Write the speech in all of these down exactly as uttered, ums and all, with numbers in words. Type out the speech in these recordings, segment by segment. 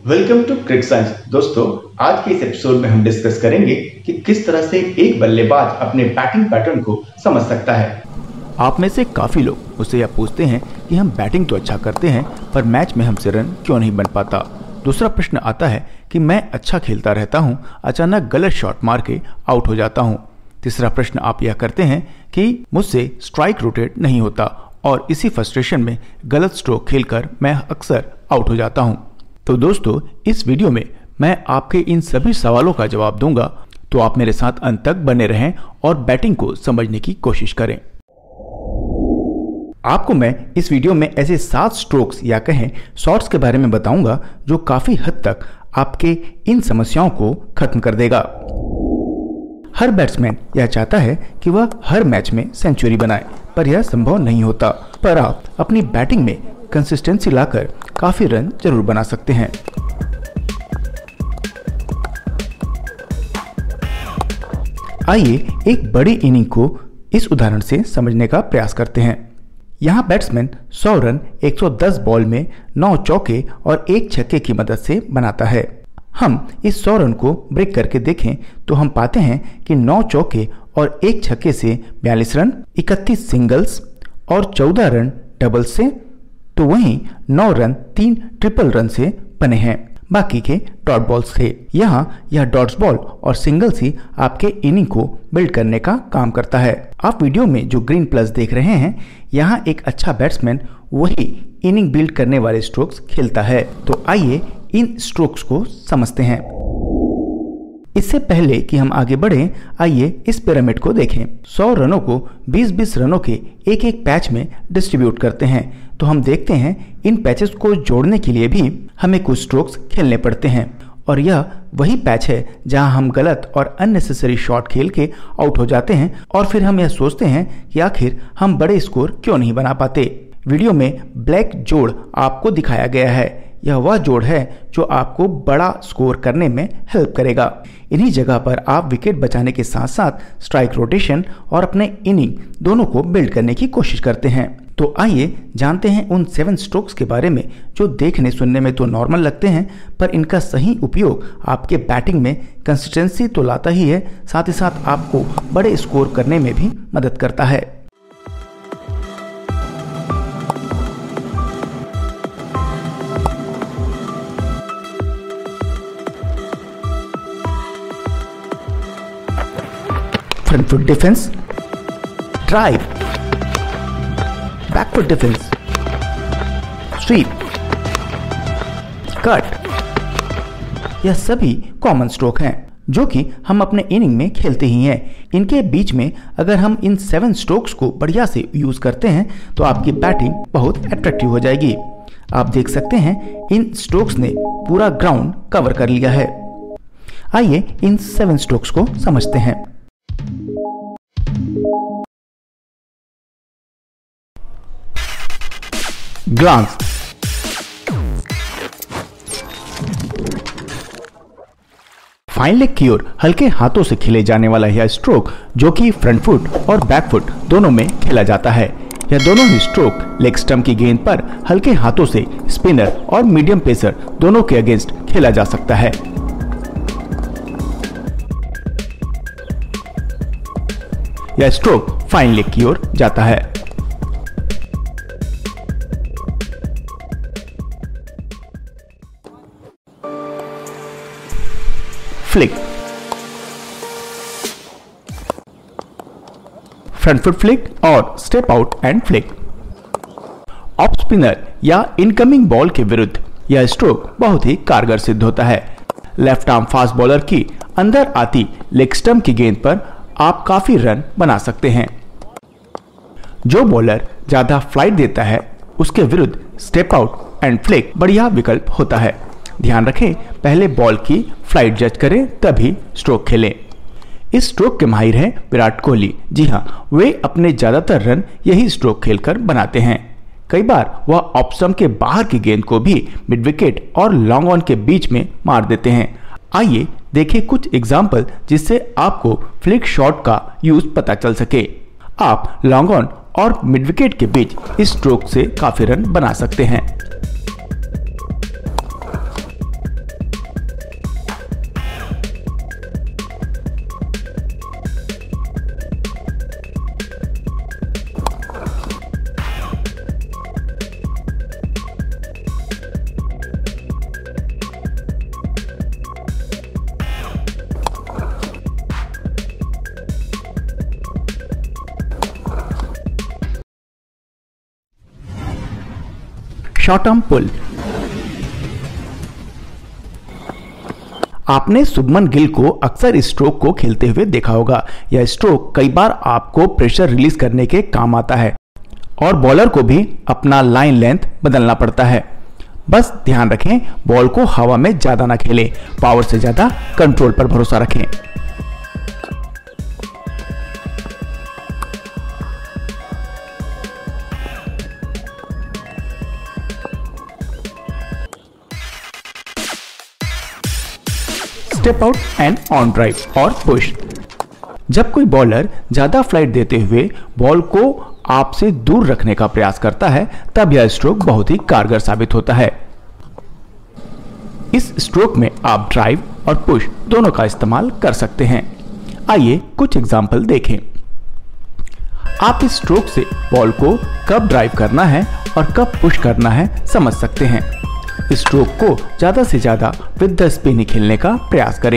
Welcome to Crick science. दोस्तों, आज के इस एपिसोड में हम डिस्कस करेंगे कि किस तरह से एक बल्लेबाज अपने बैटिंग पैटर्न को समझ सकता है। आप में से काफी लोग मुझसे यह पूछते हैं कि हम बैटिंग तो अच्छा करते हैं पर मैच में हमसे रन क्यों नहीं बन पाता। दूसरा प्रश्न आता है कि मैं अच्छा खेलता रहता हूं, अचानक गलत शॉट मार के आउट हो जाता हूं। तीसरा प्रश्न आप यह करते हैं कि मुझसे स्ट्राइक रोटेट नहीं होता और इसी फ्रस्ट्रेशन में गलत स्ट्रोक खेलकर मैं अक्सर आउट हो जाता हूं। तो दोस्तों, इस वीडियो में मैं आपके इन सभी सवालों का जवाब दूंगा, तो आप मेरे साथ अंत तक बने रहें और बैटिंग को समझने की कोशिश करें। आपको मैं इस वीडियो में ऐसे सात स्ट्रोक्स या कहें शॉट्स के बारे में बताऊंगा जो काफी हद तक आपके इन समस्याओं को खत्म कर देगा। हर बैट्समैन यह चाहता है कि वह हर मैच में सेंचुरी बनाए, पर यह संभव नहीं होता। पर आप अपनी बैटिंग में कंसिस्टेंसी लाकर काफी रन जरूर बना सकते हैं। आइए एक बड़ी इनिंग को इस उदाहरण से समझने का प्रयास करते हैं। यहाँ बैट्समैन सौ रन एक सौ दस बॉल में नौ चौके और एक छक्के की मदद से बनाता है। हम इस सौ रन को ब्रेक करके देखें तो हम पाते हैं कि नौ चौके और एक छक्के से बयालीस रन, इकतीस सिंगल्स और चौदह रन डबल से, तो वहीं नौ रन तीन ट्रिपल रन से बने हैं। बाकी के डॉट बॉल्स थे। यहाँ यह डॉट्स बॉल और सिंगल्स ही आपके इनिंग को बिल्ड करने का काम करता है। आप वीडियो में जो ग्रीन प्लस देख रहे हैं, यहाँ एक अच्छा बैट्समैन वही इनिंग बिल्ड करने वाले स्ट्रोक्स खेलता है। तो आइए इन स्ट्रोक्स को समझते हैं। इससे पहले कि हम आगे बढ़ें, आइए इस पिरामिड को देखें। सौ रनों को बीस बीस रनों के एक एक पैच में डिस्ट्रीब्यूट करते हैं, तो हम देखते हैं इन पैचेस को जोड़ने के लिए भी हमें कुछ स्ट्रोक्स खेलने पड़ते हैं। और यह वही पैच है जहां हम गलत और अननेसेसरी शॉट खेल के आउट हो जाते हैं और फिर हम यह सोचते हैं कि आखिर हम बड़े स्कोर क्यों नहीं बना पाते। वीडियो में ब्लैक जोड़ आपको दिखाया गया है। यह वह जोड़ है जो आपको बड़ा स्कोर करने में हेल्प करेगा। इन्हीं जगह पर आप विकेट बचाने के साथ साथ स्ट्राइक रोटेशन और अपने इनिंग दोनों को बिल्ड करने की कोशिश करते हैं। तो आइए जानते हैं उन सेवन स्ट्रोक्स के बारे में जो देखने सुनने में तो नॉर्मल लगते हैं, पर इनका सही उपयोग आपके बैटिंग में कंसिस्टेंसी तो लाता ही है, साथ ही साथ आपको बड़े स्कोर करने में भी मदद करता है। Front foot defence, drive, back foot defence, sweep, cut, यह सभी कॉमन स्ट्रोक हैं जो कि हम अपने इनिंग में खेलते ही हैं। इनके बीच में अगर हम इन सेवन स्ट्रोक्स को बढ़िया से यूज करते हैं तो आपकी बैटिंग बहुत अट्रैक्टिव हो जाएगी। आप देख सकते हैं इन स्ट्रोक्स ने पूरा ग्राउंड कवर कर लिया है। आइए इन सेवन स्ट्रोक्स को समझते हैं। ग्लांस, फाइन लेग की ओर हल्के हाथों से खेले जाने वाला यह स्ट्रोक जो कि फ्रंट फुट और बैक फुट दोनों में खेला जाता है। यह दोनों ही स्ट्रोक लेग स्टंप की गेंद पर हल्के हाथों से स्पिनर और मीडियम पेसर दोनों के अगेंस्ट खेला जा सकता है। यह स्ट्रोक फाइन लेग की ओर जाता है। फ्लिक, फ्रंट फुट फ्लिक और step out and flick. Off spinner या इनकमिंग बॉल के विरुद्ध यह स्ट्रोक बहुत ही कारगर सिद्ध होता है। लेफ्ट आर्म फास्ट बॉलर की अंदर आती लेग स्टंप की गेंद पर आप काफी रन बना सकते हैं। जो बॉलर ज्यादा फ्लाइट देता है उसके विरुद्ध स्टेप आउट एंड फ्लिक बढ़िया विकल्प होता है। ध्यान रखें, पहले बॉल की फ्लाइट जज करें तभी स्ट्रोक खेलें। इस स्ट्रोक के माहिर हैं विराट कोहली। जी हाँ, वे अपने ज्यादातर रन यही स्ट्रोक खेलकर बनाते हैं। कई बार वह ऑफ स्टंप के बाहर की गेंद को भी मिड विकेट और लॉन्ग ऑन के बीच में मार देते हैं। आइए देखें कुछ एग्जाम्पल जिससे आपको फ्लिक शॉट का यूज पता चल सके। आप लॉन्ग ऑन और मिड विकेट के बीच इस स्ट्रोक से काफी रन बना सकते हैं। Short arm pull. आपने शुभमन गिल को अक्सर स्ट्रोक को खेलते हुए देखा होगा। यह स्ट्रोक कई बार आपको प्रेशर रिलीज करने के काम आता है और बॉलर को भी अपना लाइन लेंथ बदलना पड़ता है। बस ध्यान रखें, बॉल को हवा में ज्यादा ना खेलें, पावर से ज्यादा कंट्रोल पर भरोसा रखें। Step out and on drive और पुश। जब कोई बॉलर ज्यादा फ्लाइट देते हुए बॉल को आपसे दूर रखने का प्रयास करता है, तब यह स्ट्रोक बहुत ही कारगर साबित होता है। इस स्ट्रोक में आप ड्राइव और पुश दोनों का इस्तेमाल कर सकते हैं। आइए कुछ एग्जाम्पल देखें। आप इस स्ट्रोक से बॉल को कब ड्राइव करना है और कब पुश करना है समझ सकते हैं। इस स्ट्रोक को ज्यादा से ज्यादा विद द स्पिन ही खेलने का प्रयास करें।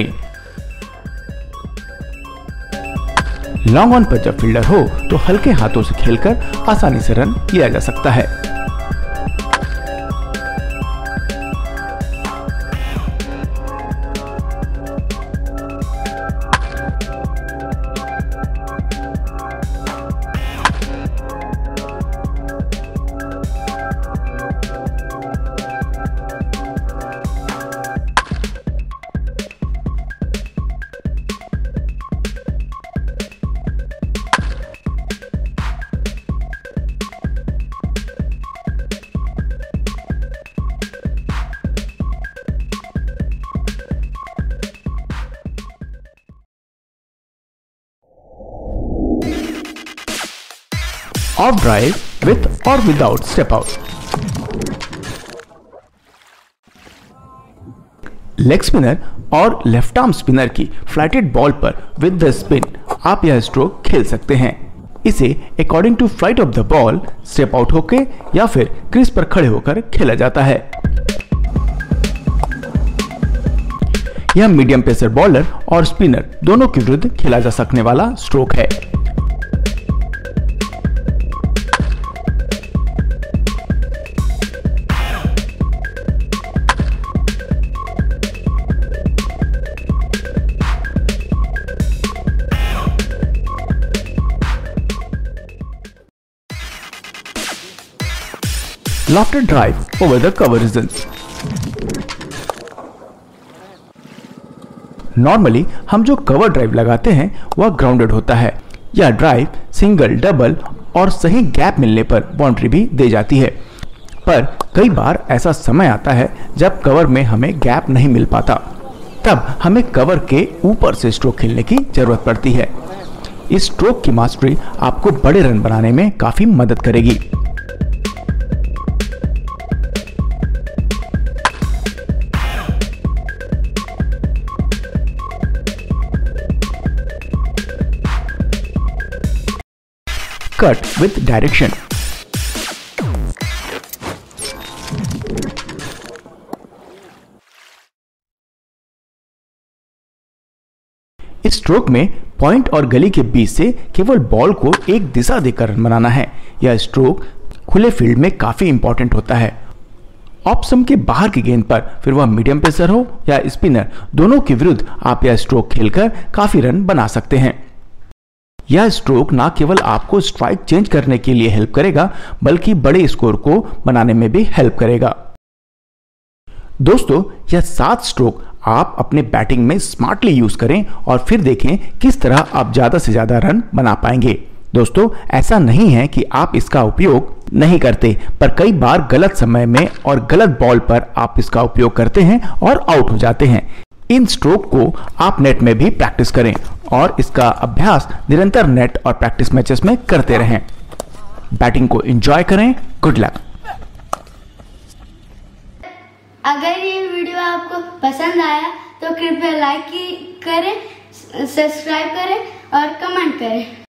लॉन्ग ऑन पर जब फील्डर हो तो हल्के हाथों से खेलकर आसानी से रन लिया जा सकता है। ऑफ ड्राइव विथ और without step out. Leg spinner और लेफ्ट आर्म स्पिनर की फ्लैटेड बॉल पर विद द स्पिन आप यह स्ट्रोक खेल सकते हैं। इसे according to flight of the ball step out होके या फिर क्रीज पर खड़े होकर खेला जाता है। यह मीडियम पेसर बॉलर और स्पिनर दोनों के विरुद्ध खेला जा सकने वाला स्ट्रोक है। Lofted drive over the cover region। Normally हम जो कवर ड्राइव लगाते हैं वह ग्राउंडेड होता है। यह ड्राइव सिंगल, डबल और सही गैप मिलने पर बाउंड्री भी दे जाती है, पर कई बार ऐसा समय आता है जब कवर में हमें गैप नहीं मिल पाता, तब हमें कवर के ऊपर से स्ट्रोक खेलने की जरूरत पड़ती है। इस स्ट्रोक की मास्टरी आपको बड़े रन बनाने में काफी मदद करेगी। Cut with direction. इस स्ट्रोक में पॉइंट और गली के बीच से केवल बॉल को एक दिशा देकर रन बनाना है। यह स्ट्रोक खुले फील्ड में काफी इंपॉर्टेंट होता है। ऑप्शन के बाहर की गेंद पर, फिर वह मीडियम पेसर हो या स्पिनर, दोनों के विरुद्ध आप यह स्ट्रोक खेलकर काफी रन बना सकते हैं। यह स्ट्रोक न केवल आपको स्ट्राइक चेंज करने के लिए हेल्प करेगा, बल्कि बड़े स्कोर को बनाने में भी हेल्प करेगा। दोस्तों, यह सात स्ट्रोक आप अपने बैटिंग में स्मार्टली यूज करें और फिर देखें किस तरह आप ज्यादा से ज्यादा रन बना पाएंगे। दोस्तों, ऐसा नहीं है कि आप इसका उपयोग नहीं करते, पर कई बार गलत समय में और गलत बॉल पर आप इसका उपयोग करते हैं और आउट हो जाते हैं। इन स्ट्रोक को आप नेट में भी प्रैक्टिस करें और इसका अभ्यास निरंतर नेट और प्रैक्टिस मैचेस में करते रहें। बैटिंग को एंजॉय करें। Good luck. अगर ये वीडियो आपको पसंद आया तो कृपया लाइक करें, सब्सक्राइब करें और कमेंट करें।